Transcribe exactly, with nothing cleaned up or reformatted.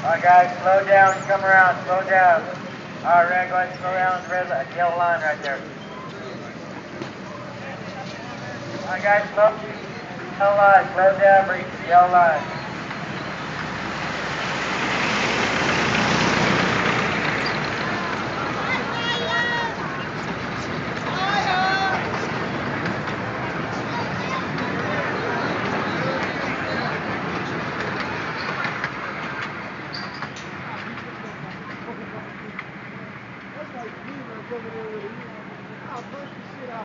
Alright guys, slow down, come around, slow down. Alright, red, go ahead and slow down the red, uh, yellow line right there. Alright guys, slow, yellow line, slow down, breathe, yellow line.